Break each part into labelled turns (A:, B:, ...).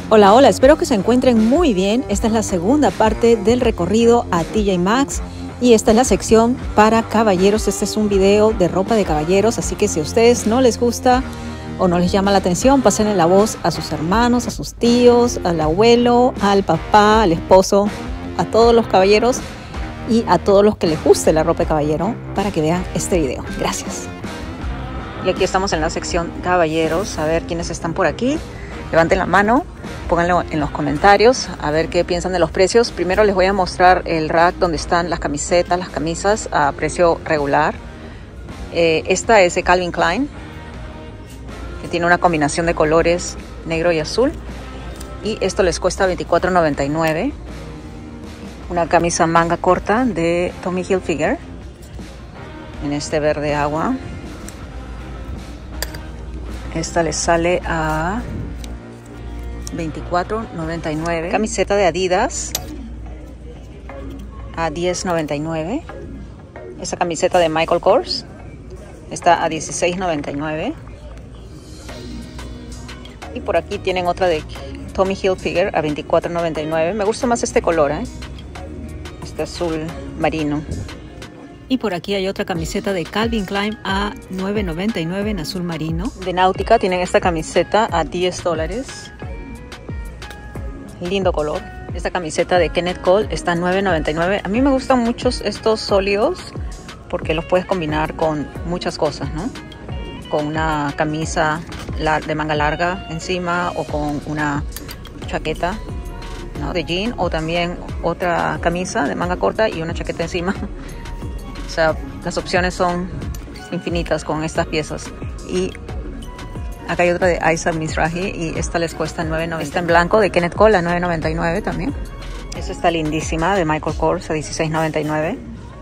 A: Hola, hola, espero que se encuentren muy bien. Esta es la segunda parte del recorrido a TJ Maxx y esta es la sección para caballeros. Este es un video de ropa de caballeros, así que si a ustedes no les gusta o no les llama la atención, pásenle la voz a sus hermanos, a sus tíos, al abuelo, al papá, al esposo, a todos los caballeros y a todos los que les guste la ropa de caballero para que vean este video. Gracias. Y aquí estamos en la sección caballeros. A ver quiénes están por aquí. Levanten la mano, pónganlo en los comentarios a ver qué piensan de los precios. Primero les voy a mostrar el rack donde están las camisetas, las camisas a precio regular. Esta es de Calvin Klein, que tiene una combinación de colores negro y azul. Y esto les cuesta $24.99. Una camisa manga corta de Tommy Hilfiger en este verde agua. Esta les sale a $24.99. Camiseta de Adidas a $10.99. Esa camiseta de Michael Kors está a $16.99. Y por aquí tienen otra de Tommy Hilfiger a $24.99. Me gusta más este color, este azul marino. Y por aquí hay otra camiseta de Calvin Klein a $9.99 en azul marino. De Náutica tienen esta camiseta a $10. Lindo color. Esta camiseta de Kenneth Cole está a $9.99. A mí me gustan mucho estos sólidos porque los puedes combinar con muchas cosas, ¿no? Con una camisa de manga larga encima o con una chaqueta, ¿no?, de jean, o también otra camisa de manga corta y una chaqueta encima. O sea, las opciones son infinitas con estas piezas. Y acá hay otra de Aisa Mizrahi y esta les cuesta $9.99. Está en blanco de Kenneth Cole a $9.99 también. Esta está lindísima de Michael Kors a $16.99.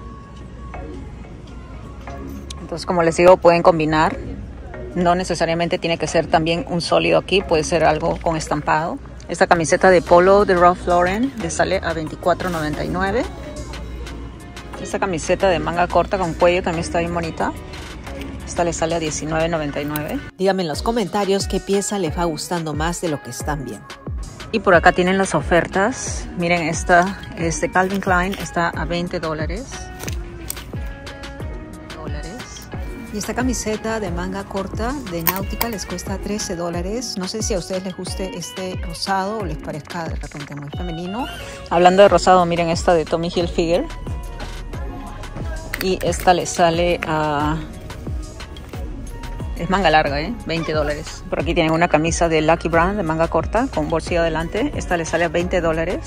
A: Entonces, como les digo, pueden combinar. No necesariamente tiene que ser también un sólido aquí, puede ser algo con estampado. Esta camiseta de polo de Ralph Lauren les sale a $24.99. Esta camiseta de manga corta con cuello también está bien bonita. Esta le sale a $19.99. Díganme en los comentarios qué pieza les va gustando más de lo que están viendo. Y por acá tienen las ofertas. Miren, esta es de Calvin Klein, está a $20. Y esta camiseta de manga corta de Náutica les cuesta $13. No sé si a ustedes les guste este rosado o les parezca de repente muy femenino. Hablando de rosado, miren esta de Tommy Hilfiger. Y esta les sale a... es manga larga, $20. Por aquí tienen una camisa de Lucky Brand de manga corta con bolsillo adelante. Esta les sale a $20.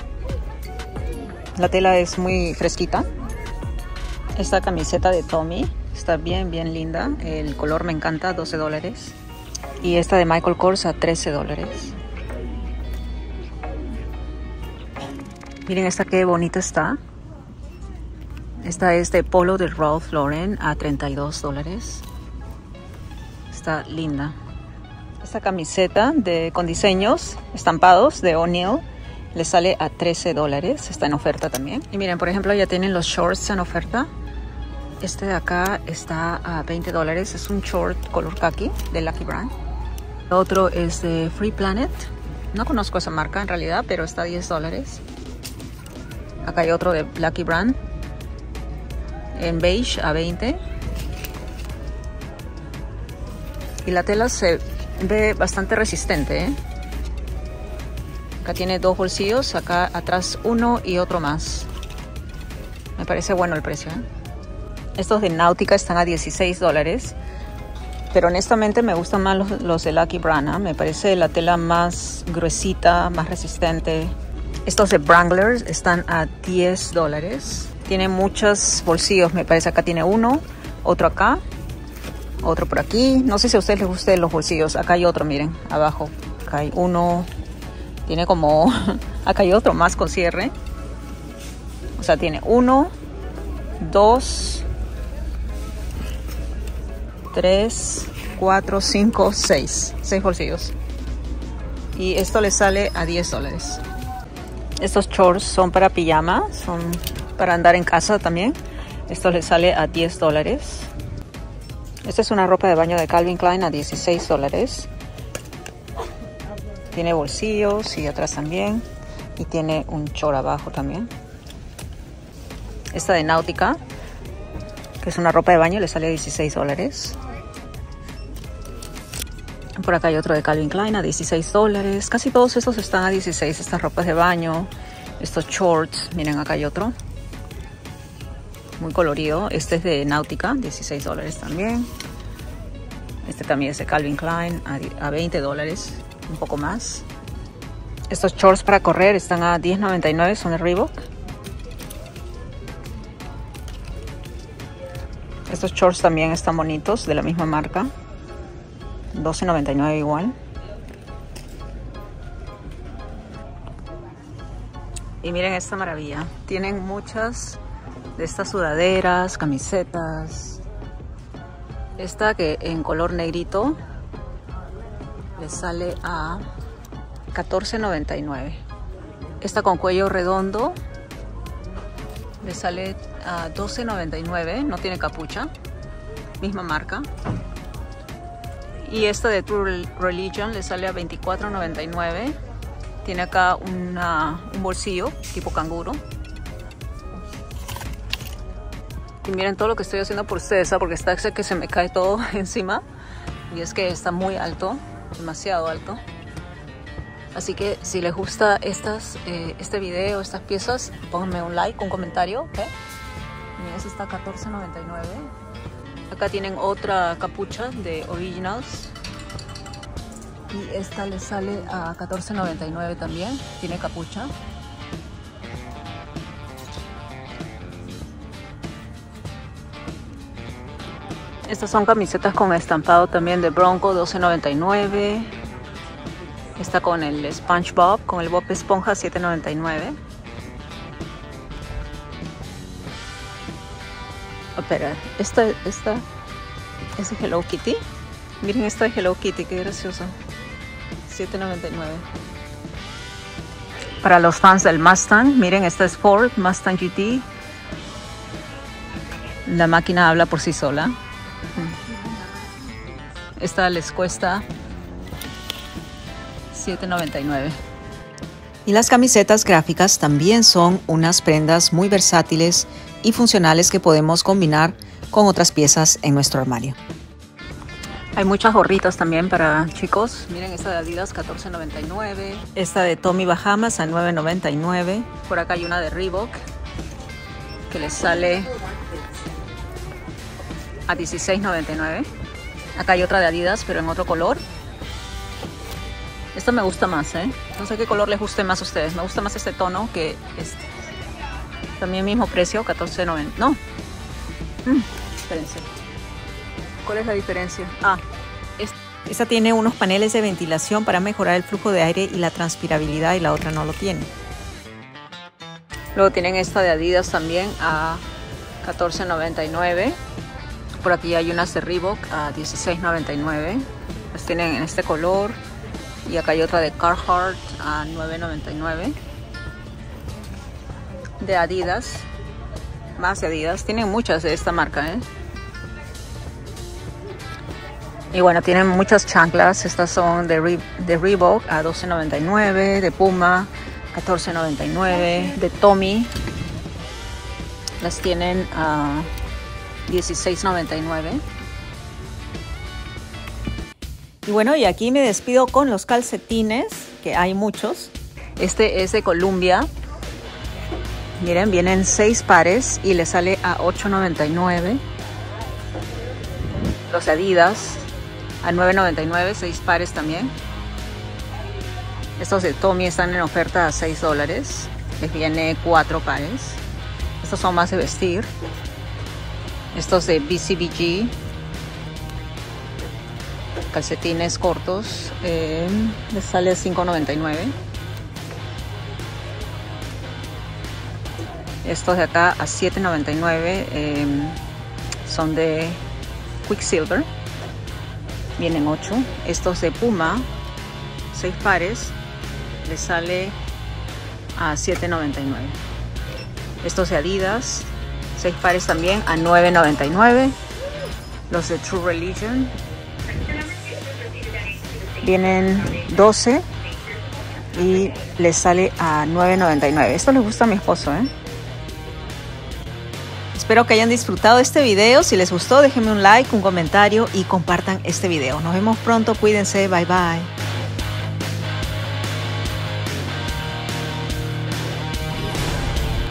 A: La tela es muy fresquita. Esta camiseta de Tommy está bien linda. El color me encanta, $12. Y esta de Michael Kors a $13. Miren esta qué bonita está. Esta es de polo de Ralph Lauren a $32. Está linda. Esta camiseta con diseños estampados de O'Neill le sale a $13. Está en oferta también. Y miren, por ejemplo, ya tienen los shorts en oferta. Este de acá está a $20. Es un short color khaki de Lucky Brand. Otro es de Free Planet. No conozco esa marca en realidad, pero está a $10. Acá hay otro de Lucky Brand en beige a $20. Y la tela se ve bastante resistente, Acá tiene dos bolsillos, acá atrás uno y otro más. Me parece bueno el precio, Estos de Náutica están a $16. Pero honestamente me gustan más los de Lucky Brand, Me parece la tela más gruesita, más resistente. Estos de Wrangler están a $10. Tiene muchos bolsillos, me parece. Acá tiene uno, otro acá, otro por aquí. No sé si a ustedes les gusten los bolsillos. Acá hay otro, miren, abajo. Acá hay uno. Tiene como... acá hay otro más con cierre. O sea, tiene 1, 2, 3, 4, 5, 6. 6 bolsillos. Y esto le sale a $10. Estos shorts son para pijama, son para andar en casa también. Esto le sale a $10. Esta es una ropa de baño de Calvin Klein a $16. Tiene bolsillos y atrás también. Y tiene un short abajo también. Esta de Nautica, que es una ropa de baño, le sale a $16. Por acá hay otro de Calvin Klein a $16. Casi todos estos están a 16. Estas ropas de baño, estos shorts. Miren, acá hay otro. Muy colorido. Este es de Nautica, $16 también. Este también es de Calvin Klein a $20, un poco más. Estos shorts para correr están a $10.99, son de Reebok. Estos shorts también están bonitos, de la misma marca. $12.99 igual. Y miren esta maravilla. Tienen muchas de estas sudaderas, camisetas. Esta que en color negrito le sale a $14.99. Esta con cuello redondo le sale a $12.99. No tiene capucha. Misma marca. Y esta de True Religion le sale a $24.99. Tiene acá un bolsillo tipo canguro. Y miren todo lo que estoy haciendo por ustedes, ¿sabes? Porque está que se me cae todo encima. Y es que está muy alto, demasiado alto. Así que si les gusta este video, estas piezas, pónganme un like, un comentario, ¿ok? Miren, esta está a $14.99. Acá tienen otra capucha de Originals. Y esta le sale a $14.99 también. Tiene capucha. Estas son camisetas con estampado también de Bronco, $12.99. Esta con el SpongeBob, con el Bob Esponja, $7.99. Espera, esta es de Hello Kitty. Miren esta de Hello Kitty, qué graciosa. $7.99. Para los fans del Mustang, miren, esta es Ford Mustang GT. La máquina habla por sí sola. Esta les cuesta $7.99. Y las camisetas gráficas también son unas prendas muy versátiles y funcionales que podemos combinar con otras piezas en nuestro armario. Hay muchas gorritas también para chicos. Miren esta de Adidas, $14.99. Esta de Tommy Bahamas a $9.99. Por acá hay una de Reebok que les sale a $16.99. Acá hay otra de Adidas, pero en otro color. Esta me gusta más, ¿eh? No sé qué color les guste más a ustedes. Me gusta más este tono que este. También mismo precio, $14.90. No. Espérense. ¿Cuál es la diferencia? Esta tiene unos paneles de ventilación para mejorar el flujo de aire y la transpirabilidad, y la otra no lo tiene. Luego tienen esta de Adidas también a $14.99. Por aquí hay unas de Reebok a $16.99. Las tienen en este color. Y acá hay otra de Carhartt a $9.99. De Adidas. Más de Adidas. Tienen muchas de esta marca, ¿eh? Y bueno, tienen muchas chanclas. Estas son de Reebok a $12.99. De Puma $14.99. De Tommy las tienen a $16.99. Y bueno, y aquí me despido con los calcetines, que hay muchos. Este es de Columbia. Miren, vienen 6 pares y le sale a $8.99. Los de Adidas a $9.99, 6 pares también. Estos de Tommy están en oferta a $6. Les viene 4 pares. Estos son más de vestir. Estos de BCBG, calcetines cortos, les sale a $5.99. Estos de acá a $7.99, son de Quicksilver, vienen 8. Estos de Puma, 6 pares, les sale a $7.99. Estos de Adidas, 6 pares también a $9.99. Los de True Religion vienen 12 y les sale a $9.99. Esto les gusta a mi esposo, ¿eh? Espero que hayan disfrutado este video. Si les gustó, déjenme un like, un comentario y compartan este video. Nos vemos pronto. Cuídense. Bye bye.